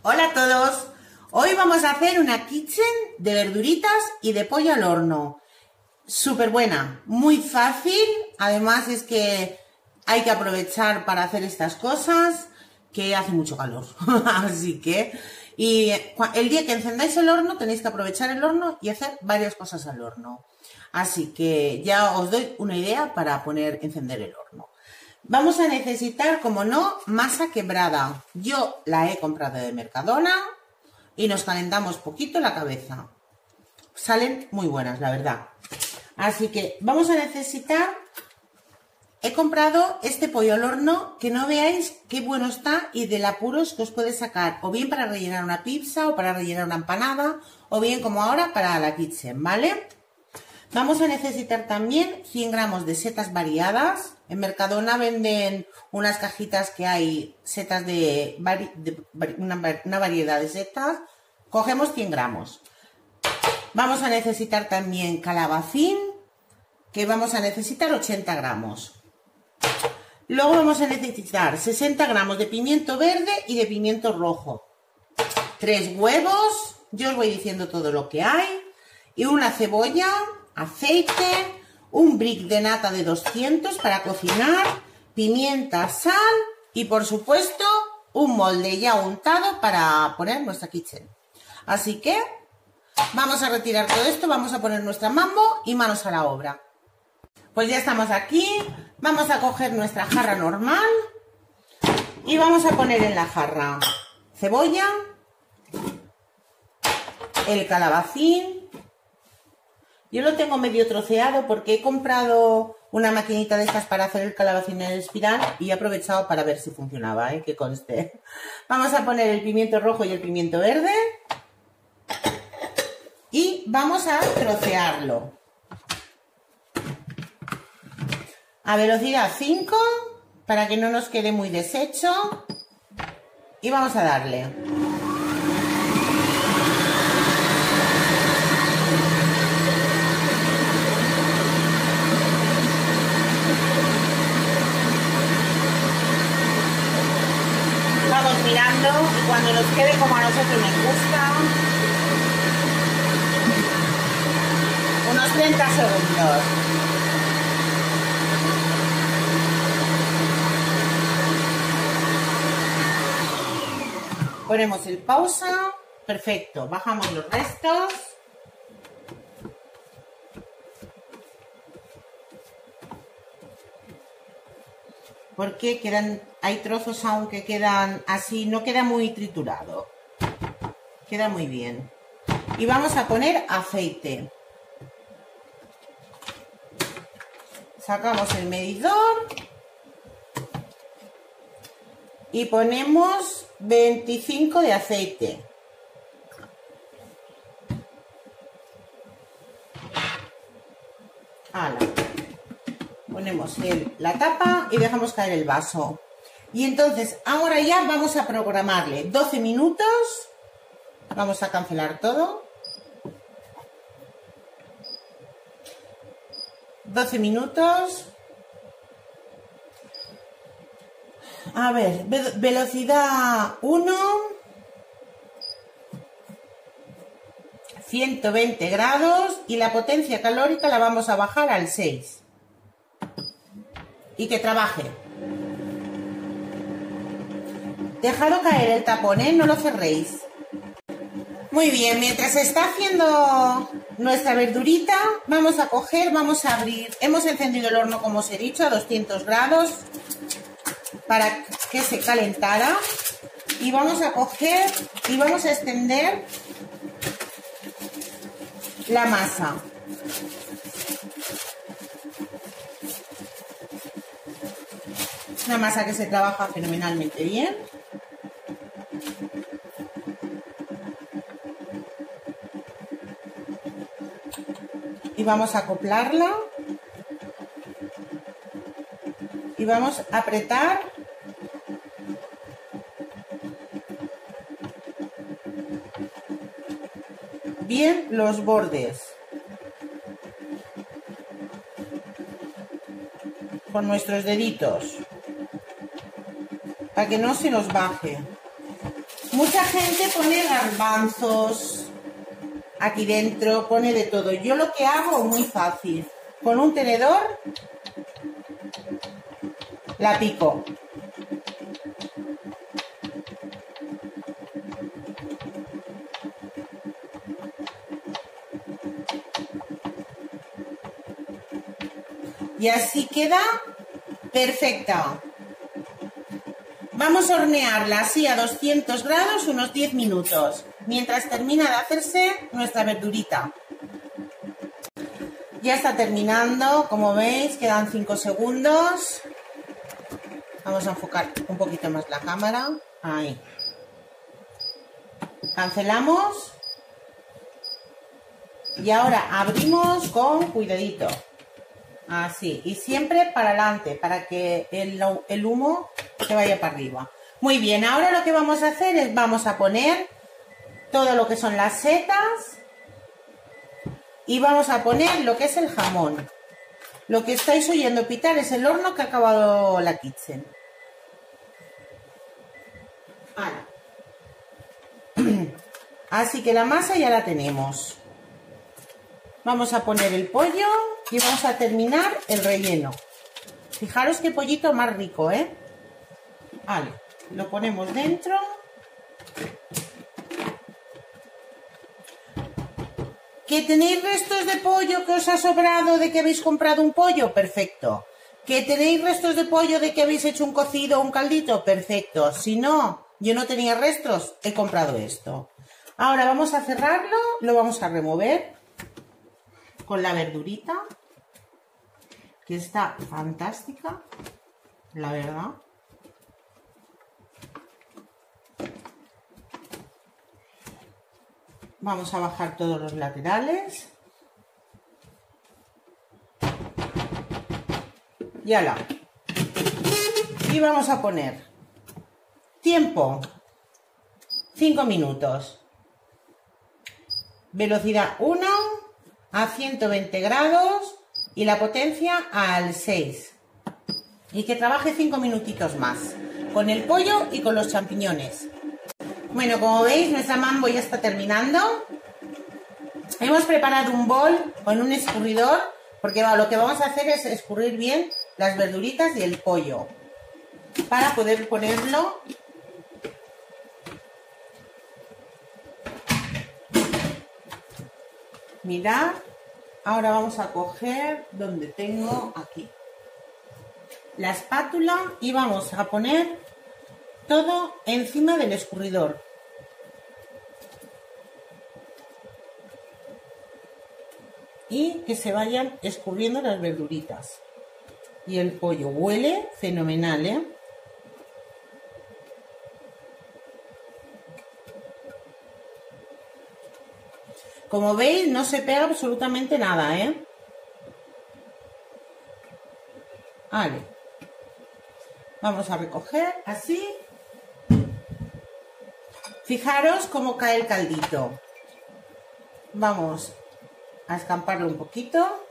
Hola a todos, hoy vamos a hacer una kitchen de verduritas y de pollo al horno. Súper buena, muy fácil, además es que hay que aprovechar para hacer estas cosas, que hace mucho calor, así que... Y el día que encendáis el horno tenéis que aprovechar el horno y hacer varias cosas al horno. Así que ya os doy una idea para encender el horno. Vamos a necesitar, como no, masa quebrada. Yo la he comprado de Mercadona y nos calentamos poquito la cabeza. Salen muy buenas, la verdad. Así que vamos a necesitar... He comprado este pollo al horno, que no veáis qué bueno está y del apuros que os puede sacar, o bien para rellenar una pizza, o para rellenar una empanada, o bien como ahora para la kitchen, ¿vale? Vamos a necesitar también 100 gramos de setas variadas. En Mercadona venden unas cajitas que hay setas una variedad de setas. Cogemos 100 gramos. Vamos a necesitar también calabacín, que vamos a necesitar 80 gramos. Luego vamos a necesitar 60 gramos de pimiento verde y de pimiento rojo. 3 huevos, yo os voy diciendo todo lo que hay. Y una cebolla, aceite, un brick de nata de 200 para cocinar, pimienta, sal y por supuesto un molde ya untado para poner nuestra kitchen. Así que vamos a retirar todo esto, vamos a poner nuestra mambo y manos a la obra. Pues ya estamos aquí, vamos a coger nuestra jarra normal y vamos a poner en la jarra cebolla, el calabacín. Yo lo tengo medio troceado porque he comprado una maquinita de estas para hacer el calabacín en espiral y he aprovechado para ver si funcionaba, que conste. Vamos a poner el pimiento rojo y el pimiento verde y vamos a trocearlo. A velocidad 5 para que no nos quede muy deshecho y vamos a darle. Vamos mirando y cuando nos quede como a nosotros nos gusta, unos 30 segundos. Ponemos el pausa, perfecto, bajamos los restos. Porque hay trozos aún que quedan así, no queda muy triturado. Queda muy bien. Y vamos a poner aceite. Sacamos el medidor. Y ponemos 25 de aceite. Ala. Ponemos la tapa y dejamos caer el vaso. Y entonces ahora ya vamos a programarle 12 minutos. Vamos a cancelar todo. 12 minutos. A ver, velocidad 1. 120 grados y la potencia calórica la vamos a bajar al 6. Y que trabaje. Dejad caer el tapón, no lo cerréis. Muy bien, mientras se está haciendo nuestra verdurita, vamos a abrir. Hemos encendido el horno, como os he dicho, a 200 grados para que se calentara. Y vamos a coger y vamos a extender la masa. Una masa que se trabaja fenomenalmente bien. Y vamos a acoplarla. Y vamos a apretar bien los bordes con nuestros deditos para que no se nos baje. Mucha gente pone garbanzos aquí dentro, pone de todo. Yo lo que hago muy fácil. Con un tenedor la pico. Y así queda perfecta. Vamos a hornearla así a 200 grados unos 10 minutos, mientras termina de hacerse nuestra verdurita. Ya está terminando, como veis, quedan 5 segundos. Vamos a enfocar un poquito más la cámara. Ahí. Cancelamos. Y ahora abrimos con cuidadito. Así, y siempre para adelante, para que el humo se vaya para arriba. Muy bien, ahora lo que vamos a hacer es, vamos a poner todo lo que son las setas y vamos a poner lo que es el jamón. Lo que estáis oyendo pitar es el horno que ha acabado la kitchen. Vale. Así que la masa ya la tenemos. Vamos a poner el pollo y vamos a terminar el relleno. Fijaros qué pollito más rico, ¿eh? Vale, lo ponemos dentro. ¿Que tenéis restos de pollo que os ha sobrado de que habéis comprado un pollo? Perfecto. ¿Que tenéis restos de pollo de que habéis hecho un cocido o un caldito? Perfecto. Si no, yo no tenía restos, he comprado esto. Ahora vamos a cerrarlo, lo vamos a remover con la verdurita, que está fantástica, la verdad. Vamos a bajar todos los laterales. Y ala. Y vamos a poner tiempo 5 minutos. Velocidad 1 a 120 grados y la potencia al 6. Y que trabaje 5 minutitos más con el pollo y con los champiñones. Bueno, como veis, nuestra mambo ya está terminando. Hemos preparado un bol con un escurridor, porque lo que vamos a hacer es escurrir bien las verduritas y el pollo para poder ponerlo . Mirad, ahora vamos a coger donde tengo aquí la espátula y vamos a poner todo encima del escurridor. Y que se vayan escurriendo las verduritas. Y el pollo huele fenomenal, ¿eh? Como veis, no se pega absolutamente nada, ¿eh? Vale. Vamos a recoger así. Fijaros cómo cae el caldito. Vamos a escamparlo un poquito.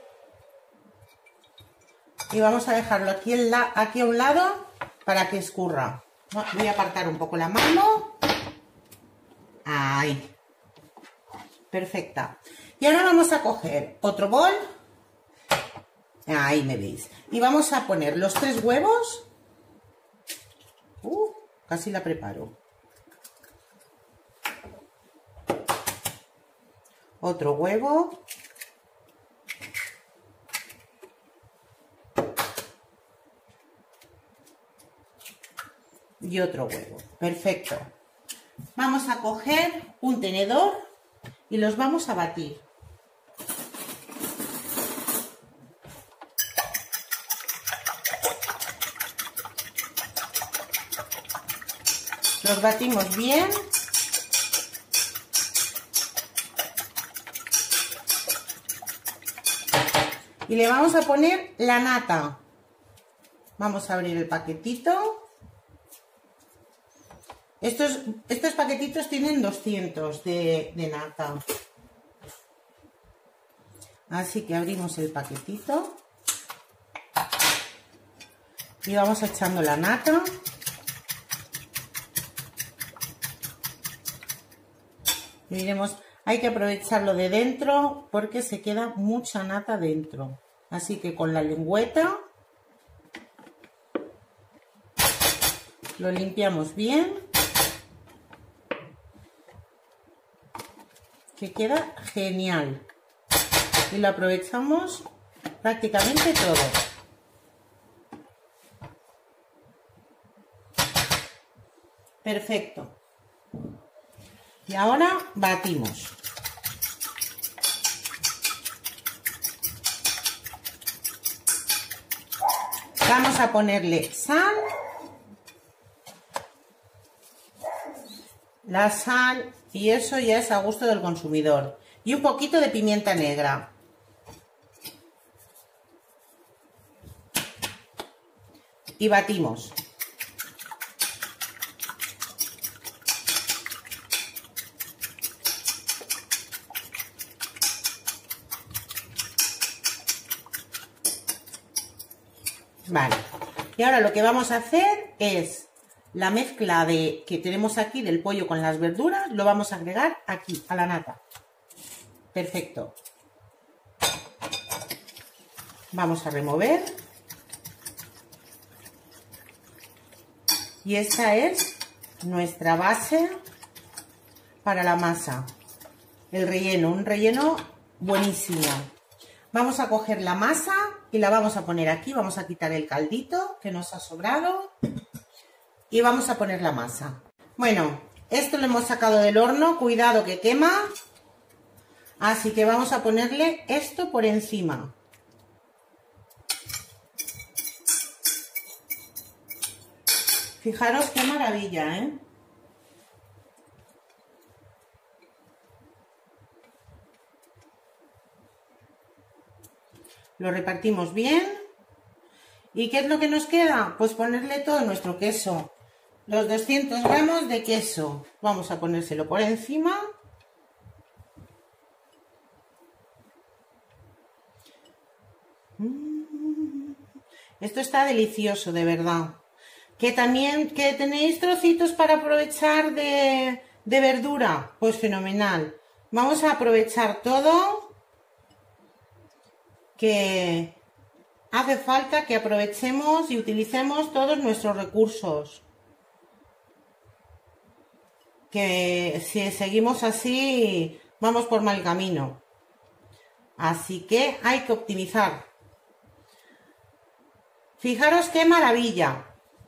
Y vamos a dejarlo aquí a un lado para que escurra. Voy a apartar un poco la mano. Ahí. Perfecta. Y ahora vamos a coger otro bol. Ahí me veis. Y vamos a poner los 3 huevos. Casi la preparo. Otro huevo. Y otro huevo. Perfecto. Vamos a coger un tenedor y los vamos a batir. Los batimos bien. Y le vamos a poner la nata. Vamos a abrir el paquetito. Estos paquetitos tienen 200 de nata. Así que abrimos el paquetito. Y vamos echando la nata. Y diremos, hay que aprovecharlo de dentro porque se queda mucha nata dentro. Así que con la lengüeta lo limpiamos bien, que queda genial. Y lo aprovechamos prácticamente todo. Perfecto. Y ahora batimos. Vamos a ponerle sal. La sal, y eso ya es a gusto del consumidor. Y un poquito de pimienta negra. Y batimos. Vale, y ahora lo que vamos a hacer es la mezcla que tenemos aquí del pollo con las verduras, lo vamos a agregar aquí, a la nata. Perfecto. Vamos a remover. Y esta es nuestra base para la masa. El relleno, un relleno buenísimo. Vamos a coger la masa y la vamos a poner aquí. Vamos a quitar el caldito que nos ha sobrado. Y vamos a poner la masa. Bueno, esto lo hemos sacado del horno. Cuidado que quema. Así que vamos a ponerle esto por encima. Fijaros qué maravilla, ¿eh? Lo repartimos bien. ¿Y qué es lo que nos queda? Pues ponerle todo nuestro queso. Los 200 gramos de queso. Vamos a ponérselo por encima. Esto está delicioso, de verdad. Que también, que tenéis trocitos para aprovechar de verdura. Pues fenomenal. Vamos a aprovechar todo. Que hace falta que aprovechemos y utilicemos todos nuestros recursos. Que si seguimos así, vamos por mal camino. Así que hay que optimizar. Fijaros qué maravilla.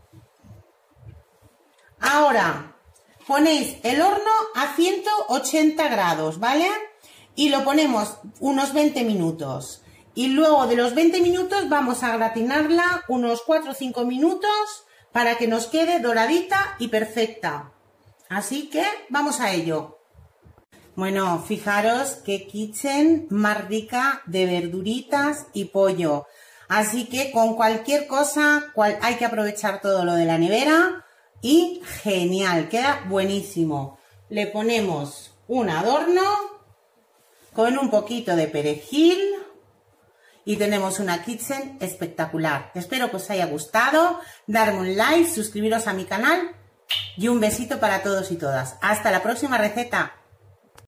Ahora, ponéis el horno a 180 grados, ¿vale? Y lo ponemos unos 20 minutos. Y luego de los 20 minutos vamos a gratinarla unos 4 o 5 minutos para que nos quede doradita y perfecta. Así que vamos a ello. Bueno, fijaros qué kitchen más rica de verduritas y pollo. Así que con cualquier cosa hay que aprovechar todo lo de la nevera y genial, queda buenísimo. Le ponemos un adorno con un poquito de perejil y tenemos una kitchen espectacular. Espero que os haya gustado, darme un like, suscribiros a mi canal y un besito para todos y todas. Hasta la próxima receta.